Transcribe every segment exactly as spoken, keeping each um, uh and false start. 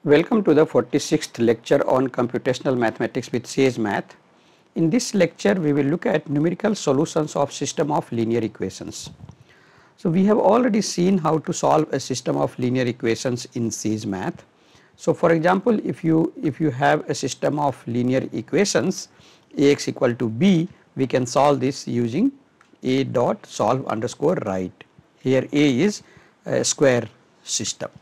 Welcome to the forty-sixth lecture on computational mathematics with SageMath. In this lecture, we will look at numerical solutions of system of linear equations. So, we have already seen how to solve a system of linear equations in SageMath. So, for example, if you if you have a system of linear equations Ax equal to b, we can solve this using a dot solve underscore right. Here A is a square system.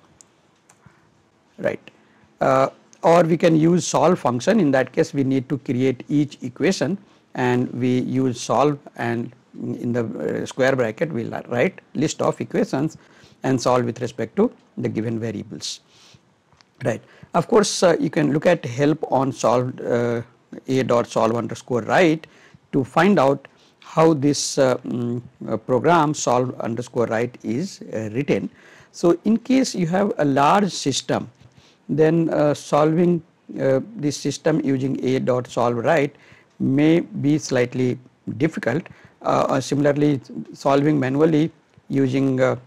Right, uh, or we can use solve function. In that case, we need to create each equation and we use solve, and in the uh, square bracket we will write list of equations and solve with respect to the given variables. Right. Of course, uh, you can look at help on solve uh, a dot solve underscore right to find out how this uh, um, uh, program solve underscore right is uh, written. So, in case you have a large system, then uh, solving uh, this system using a dot solve right may be slightly difficult. Uh, or similarly, solving manually using uh,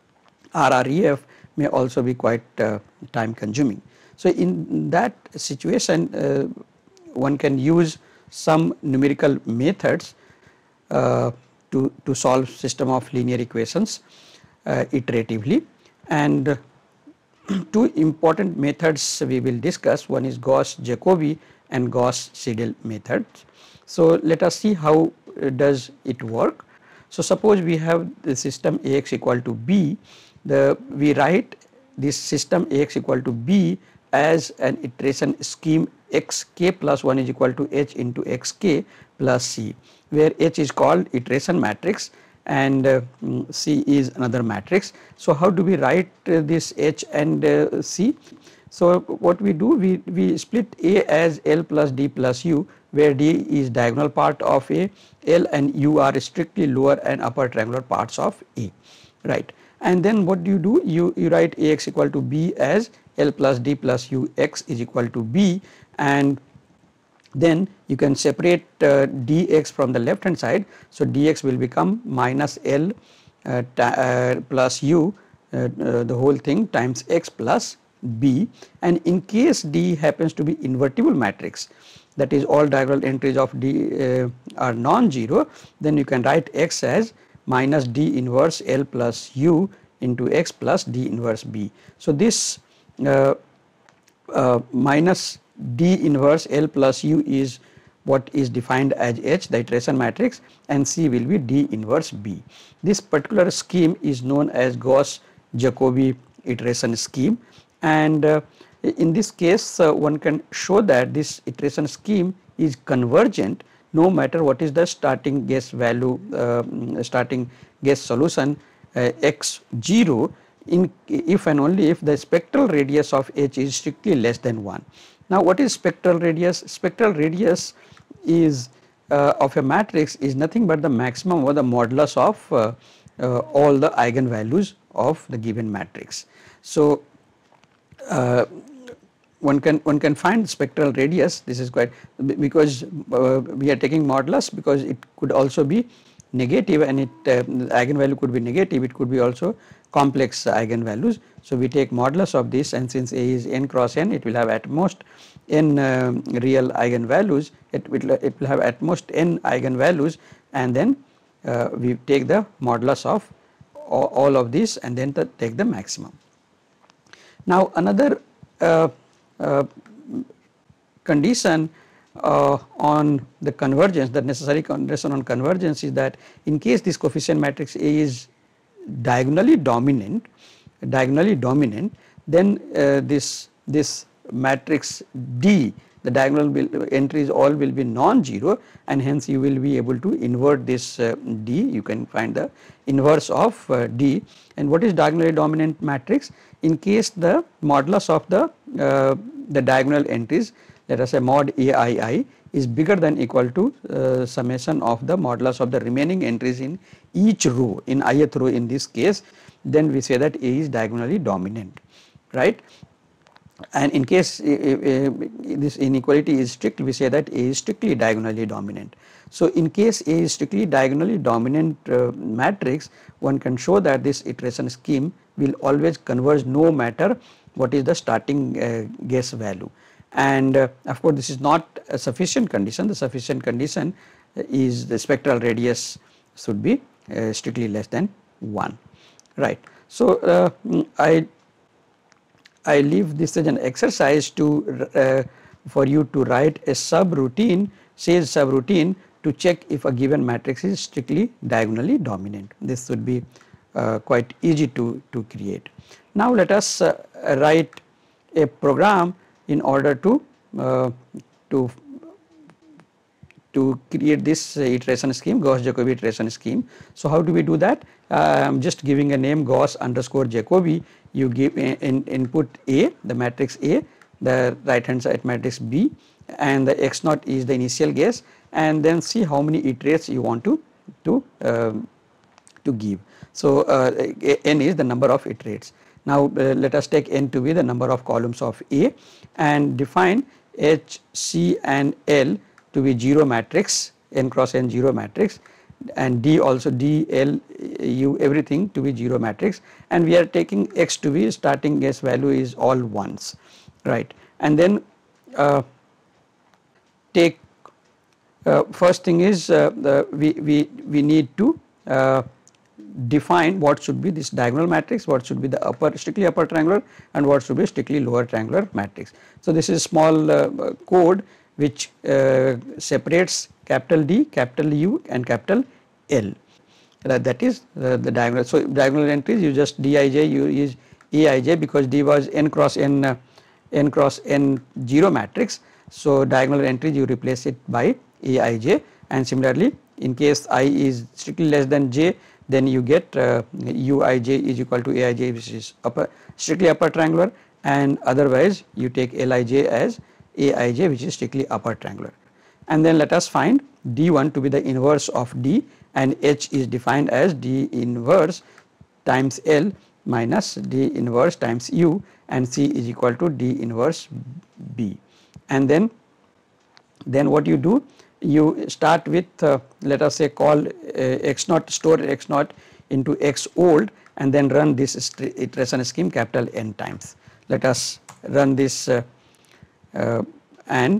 R R E F may also be quite uh, time consuming. So, in that situation, uh, one can use some numerical methods uh, to, to solve system of linear equations uh, iteratively, and uh, two important methods we will discuss. One is Gauss-Jacobi and Gauss Cdl Method. So, let us see how does it work. So, suppose we have the system Ax equal to b, the we write this system Ax equal to b as an iteration scheme xk plus one is equal to h into xk plus c, where h is called iteration matrix and uh, C is another matrix. So, how do we write uh, this H and uh, C? So, what we do, we, we split A as L plus D plus U, where D is diagonal part of A, L and U are strictly lower and upper triangular parts of A, right. And then what do you do? You, you write Ax equal to B as L plus D plus U, x is equal to B, and then you can separate uh, dx from the left hand side. So, dx will become minus L uh, uh, plus u uh, uh, the whole thing times x plus b, and in case D happens to be invertible matrix, that is all diagonal entries of D uh, are non-zero, then you can write x as minus D inverse L plus u into x plus D inverse b. So, this uh, uh, minus D inverse L plus u is what is defined as H, the iteration matrix, and C will be D inverse B. This particular scheme is known as Gauss-Jacobi iteration scheme, and uh, in this case uh, one can show that this iteration scheme is convergent no matter what is the starting guess value, uh, starting guess solution uh, x zero, in if and only if the spectral radius of H is strictly less than one. Now, what is spectral radius? Spectral radius is uh, of a matrix is nothing but the maximum or the modulus of uh, uh, all the eigenvalues of the given matrix. So, uh, one can one can find spectral radius. This is quite, because uh, we are taking modulus because it could also be negative, and it uh, the eigenvalue could be negative, it could be also complex eigenvalues. So, we take modulus of this, and since A is n cross n, it will have at most n uh, real eigenvalues, it will, it will have at most n eigenvalues, and then uh, we take the modulus of all, all of this and then the, take the maximum. Now, another uh, uh, condition uh, on the convergence, the necessary condition on convergence is that in case this coefficient matrix A is diagonally dominant, diagonally dominant, then uh, this this matrix D, the diagonal will, entries all will be non-zero, and hence you will be able to invert this uh, D. You can find the inverse of uh, D. And what is diagonally dominant matrix? In case the modulus of the uh, the diagonal entries, let us say mod A I I, is bigger than equal to uh, summation of the modulus of the remaining entries in each row, in ith row in this case, then we say that A is diagonally dominant, right. And in case uh, uh, this inequality is strict, we say that A is strictly diagonally dominant. So, in case A is strictly diagonally dominant uh, matrix, one can show that this iteration scheme will always converge no matter what is the starting uh, guess value. And uh, of course, this is not a sufficient condition. The sufficient condition is the spectral radius should be uh, strictly less than one, right. So, uh, I I leave this as an exercise to uh, for you to write a subroutine, Sage subroutine, to check if a given matrix is strictly diagonally dominant. This would be uh, quite easy to, to create. Now let us uh, write a program in order to uh, to to create this uh, iteration scheme, Gauss-Jacobi iteration scheme. So how do we do that? I am just giving a name Gauss underscore Jacobi. You give in, in input A, the matrix A, the right hand side matrix B, and the x naught is the initial guess, and then see how many iterates you want to to um, to give. So uh, n is the number of iterates. Now uh, let us take n to be the number of columns of A and define H, C and L to be zero matrix, n cross n zero matrix, and D also, D, L, U, everything to be zero matrix, and we are taking x to be starting guess value is all ones, right. And then uh, take uh, first thing is uh, the, we, we, we need to uh, define what should be this diagonal matrix, what should be the upper strictly upper triangular, and what should be strictly lower triangular matrix. So this is small uh, code which uh, separates capital D, capital U and capital L. Uh, that is uh, the diagonal. So diagonal entries you just Dij, you use Eij because D was n cross n uh, n cross n zero matrix. So diagonal entries you replace it by Aij, and similarly in case I is strictly less than j, then you get uh, Uij is equal to Aij, which is upper strictly upper triangular, and otherwise you take Lij as Aij, which is strictly upper triangular. And then let us find D one to be the inverse of D, and H is defined as D inverse times L minus D inverse times U, and C is equal to D inverse B. And then then what you do, you start with uh, let us say call uh, x naught, store x naught into x old, and then run this iteration scheme capital N times. Let us run this uh, uh, and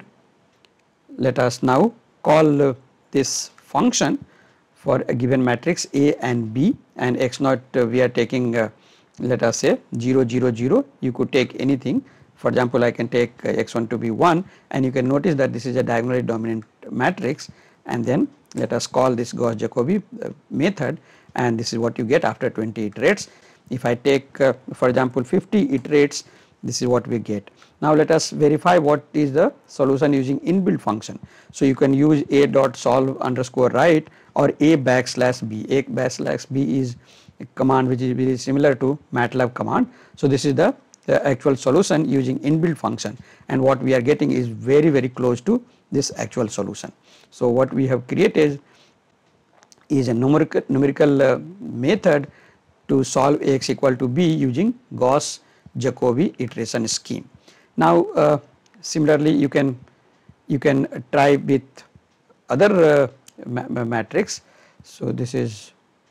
let us now call uh, this function for a given matrix A and B, and x naught uh, we are taking uh, let us say zero zero zero. You could take anything. For example, I can take uh, x one to be one, and you can notice that this is a diagonally dominant matrix, and then let us call this Gauss-Jacobi uh, method, and this is what you get after twenty iterates. If I take uh, for example fifty iterates, this is what we get. Now let us verify what is the solution using inbuilt function. So you can use a dot solve underscore right or a backslash b. A backslash b is a command which is very similar to MATLAB command. So this is the, the actual solution using inbuilt function, and what we are getting is very very close to this actual solution. So what we have created is a numerical numerical uh, method to solve Ax equal to b using Gauss-Jacobi iteration scheme. Now uh, similarly you can you can try with other uh, ma matrix. So this is,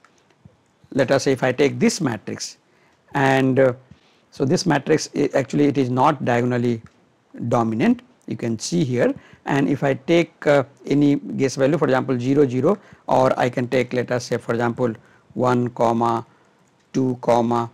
let us say if I take this matrix, and uh, so this matrix actually it is not diagonally dominant, you can see here, and if I take uh, any guess value, for example zero zero, or I can take let us say for example one comma two comma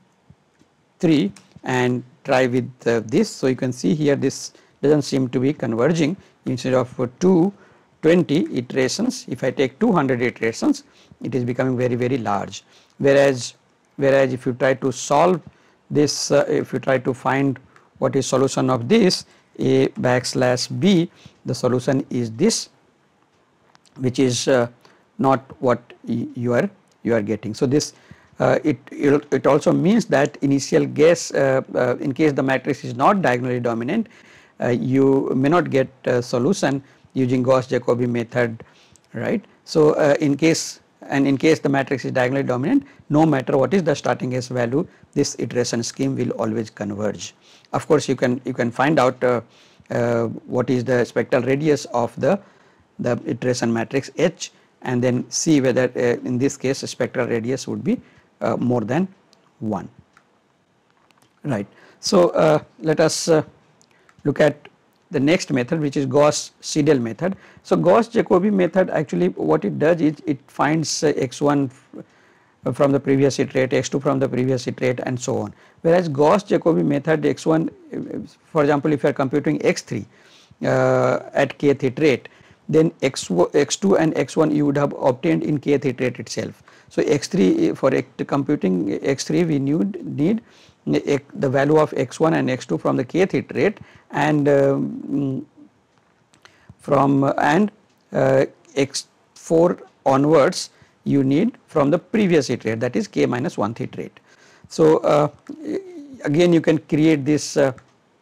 three and try with uh, this. So you can see here this does not seem to be converging. Instead of uh, two twenty iterations, if I take two hundred iterations, it is becoming very very large, whereas whereas if you try to solve this, uh, if you try to find what is solution of this a backslash b, the solution is this, which is uh, not what you are you are getting. So this uh, it it also means that initial guess uh, uh, in case the matrix is not diagonally dominant, uh, you may not get a solution using Gauss-Jacobi method, right. So uh, in case and in case the matrix is diagonally dominant, no matter what is the starting guess value, this iteration scheme will always converge. Of course you can you can find out uh, uh, what is the spectral radius of the the iteration matrix H, and then see whether uh, in this case spectral radius would be uh, more than one, right. So uh, let us uh, look at the next method, which is Gauss Cdl method. So Gauss-Jacobi method, actually what it does is it finds uh, x one from the previous iterate, x two from the previous iterate, and so on. Whereas Gauss-Jacobi method, x one, for example, if you are computing x three uh, at kth iterate, then x, x two and x one you would have obtained in kth iterate itself. So x three, for computing x three, we need, need the value of x one and x two from the kth iterate, and um, from uh, and uh, x four onwards you need from the previous iterate, that is k minus one th iterate. So uh, again you can create this uh,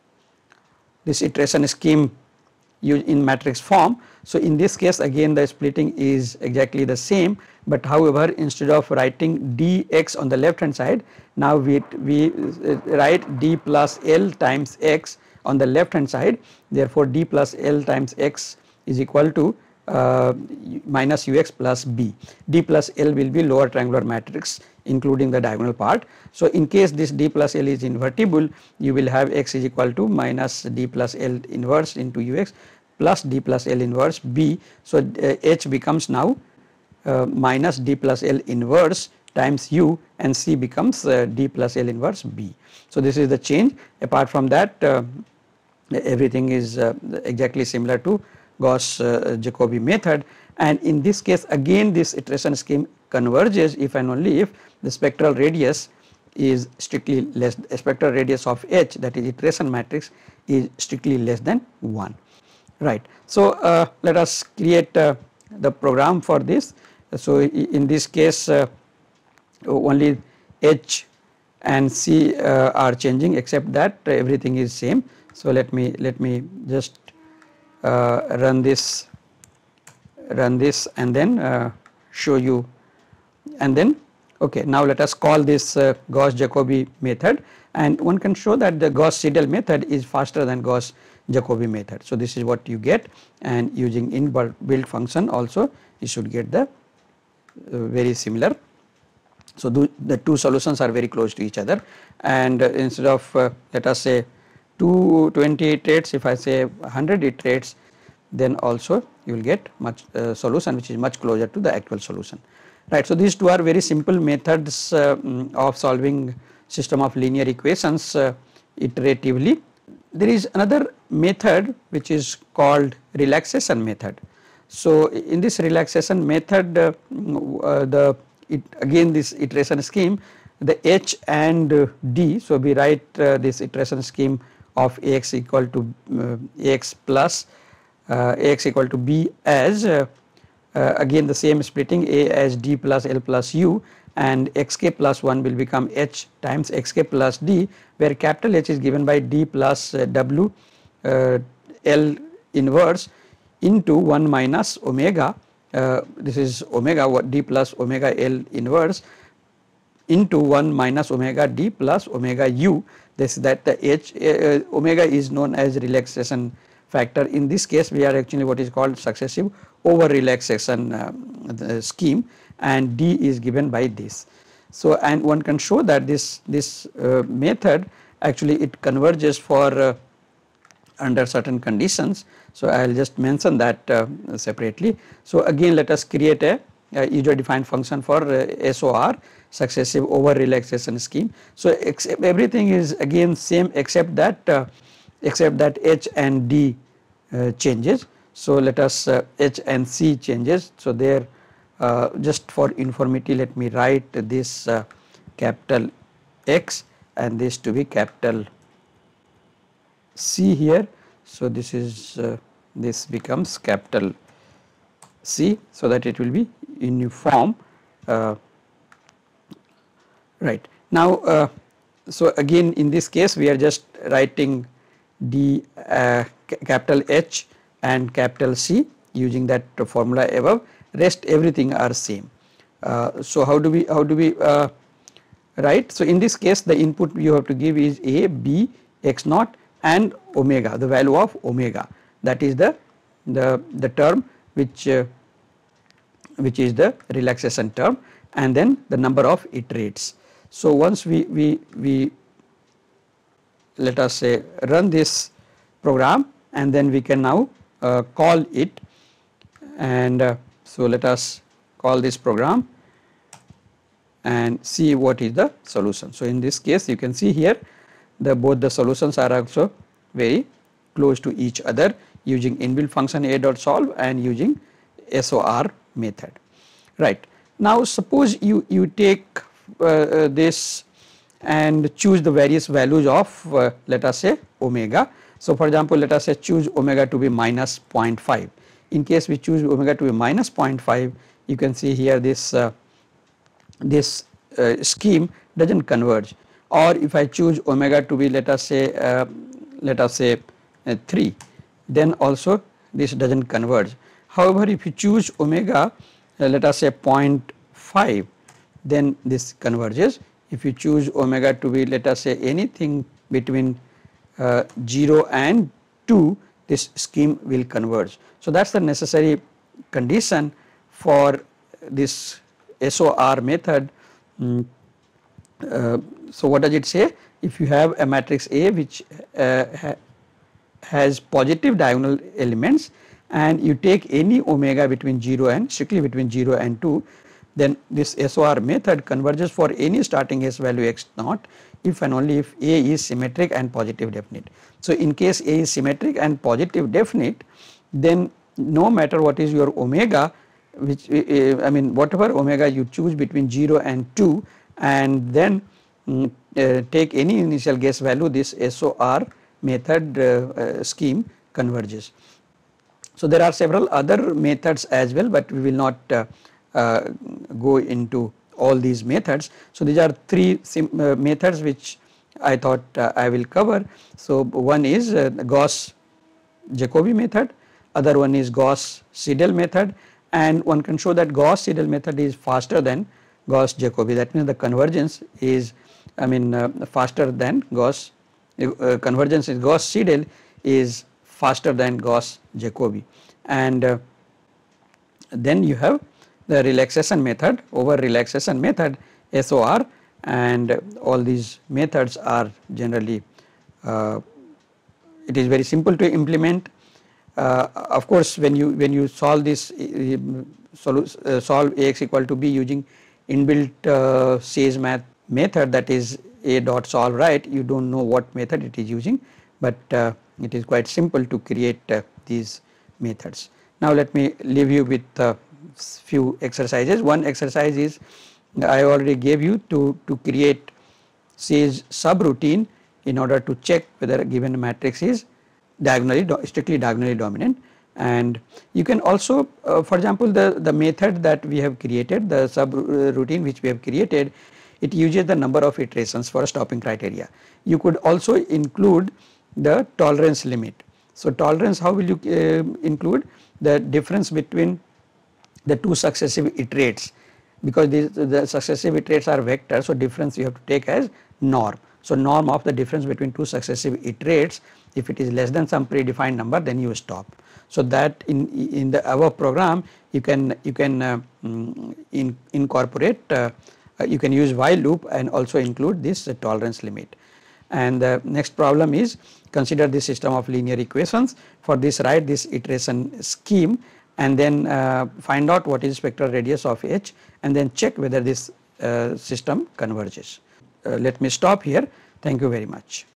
this iteration scheme in matrix form. So in this case again the splitting is exactly the same, but however instead of writing dx on the left hand side, now we, we write d plus l times x on the left hand side. Therefore d plus l times x is equal to uh, minus ux plus b. D plus l will be lower triangular matrix including the diagonal part. So in case this d plus l is invertible, you will have x is equal to minus d plus l inverse into ux plus d plus l inverse b. So uh, h becomes now uh, minus d plus l inverse times u, and c becomes uh, d plus l inverse b. So this is the change. Apart from that, uh, everything is uh, exactly similar to Gauss-Jacobi uh, method, and in this case again this iteration scheme converges if and only if the spectral radius is strictly less, spectral radius of H, that is iteration matrix, is strictly less than one. Right. So uh, let us create uh, the program for this. So in this case uh, only H and C uh, are changing, except that uh, everything is same. So let me let me just uh, run this run this and then uh, show you, and then okay, now let us call this uh, Gauss-Jacobi method, and one can show that the Gauss Cdl method is faster than Gauss-Jacobi method. So this is what you get, and using inbuilt function also you should get the uh, very similar. So the, the two solutions are very close to each other, and uh, instead of uh, let us say two hundred twenty iterates, if I say one hundred iterates, then also you will get much uh, solution which is much closer to the actual solution. Right. So these two are very simple methods uh, of solving system of linear equations uh, iteratively. There is another method which is called relaxation method. So in this relaxation method, uh, uh, the it again this iteration scheme, the h and uh, d. So we write uh, this iteration scheme of ax equal to uh, ax plus uh, ax equal to b as uh, uh, again the same splitting, a as d plus l plus u, and xk plus one will become h times xk plus d, where capital H is given by d plus uh, w uh, l inverse into one minus omega. Uh, this is omega what d plus omega l inverse into one minus omega d plus omega u. This that the h uh, omega is known as relaxation factor. In this case we are actually what is called successive over relaxation uh, scheme, and d is given by this. So and one can show that this this uh, method actually it converges for uh, under certain conditions. So I will just mention that uh, separately. So again let us create a, a user defined function for uh, S O R, successive over relaxation scheme. So except everything is again same except that uh, except that h and d uh, changes. So let us uh, h and c changes. So there uh, just for uniformity let me write this uh, capital X and this to be capital C here. So this is uh, this becomes capital C, so that it will be uniform. Uh, right now, uh, so again in this case we are just writing d uh, capital H and capital C using that formula above. Rest everything are same. Uh, so how do we how do we uh, write? So in this case the input you have to give is a, b, x naught and omega, the value of omega, that is the the the term which uh, which is the relaxation term, and then the number of iterates. So once we we we let us say run this program, and then we can now uh, call it, and uh, so let us call this program and see what is the solution. So in this case you can see here the both the solutions are also very close to each other using inbuilt function a dot solve and using S O R method. Right. Now suppose you, you take uh, uh, this and choose the various values of uh, let us say omega. So for example, let us say choose omega to be minus zero point five. In case we choose omega to be minus zero point five, you can see here this uh, this uh, scheme does not converge. Or if I choose omega to be let us say uh, let us say uh, three, then also this does not converge. However, if you choose omega uh, let us say zero point five, then this converges. If you choose omega to be let us say anything between uh, zero and two, this scheme will converge. So that is the necessary condition for this S O R method. Mm, uh, so what does it say? If you have a matrix A which uh, ha has positive diagonal elements and you take any omega between zero and strictly between zero and two, then this S O R method converges for any starting S value x naught if and only if A is symmetric and positive definite. So in case A is symmetric and positive definite, then no matter what is your omega, which uh, I mean whatever omega you choose between zero and two, and then mm, uh, take any initial guess value, this S O R method uh, uh, scheme converges. So there are several other methods as well, but we will not uh, uh, go into all these methods. So these are three sim uh, methods which I thought uh, I will cover. So one is uh, Gauss-Jacobi method, other one is Gauss Cdl method, and one can show that Gauss Cdl method is faster than Gauss-Jacobi. That means the convergence is I mean uh, faster than Gauss uh, convergence is Gauss Cdl is faster than Gauss-Jacobi. And uh, then you have the relaxation method. Over relaxation method, S O R, and uh, all these methods are generally uh, it is very simple to implement. Uh, of course, when you when you solve this uh, solve, uh, solve Ax equal to b using inbuilt uh, SageMath method, that is a dot solve, right, you do not know what method it is using, but uh, it is quite simple to create uh, these methods. Now let me leave you with uh, few exercises. One exercise is I already gave you to, to create Sage subroutine in order to check whether a given matrix is diagonally strictly diagonally dominant. And you can also uh, for example the, the method that we have created, the subroutine which we have created, it uses the number of iterations for a stopping criteria. You could also include the tolerance limit. So tolerance, how will you uh, include the difference between the two successive iterates, because these, the successive iterates are vectors, so difference you have to take as norm. So norm of the difference between two successive iterates, if it is less than some predefined number, then you stop. So that in in the above program you can you can uh, in, incorporate uh, you can use while loop and also include this uh, tolerance limit. And the next problem is consider this system of linear equations. For this, write this iteration scheme and then uh, find out what is spectral radius of H, and then check whether this uh, system converges. Uh, let me stop here. Thank you very much.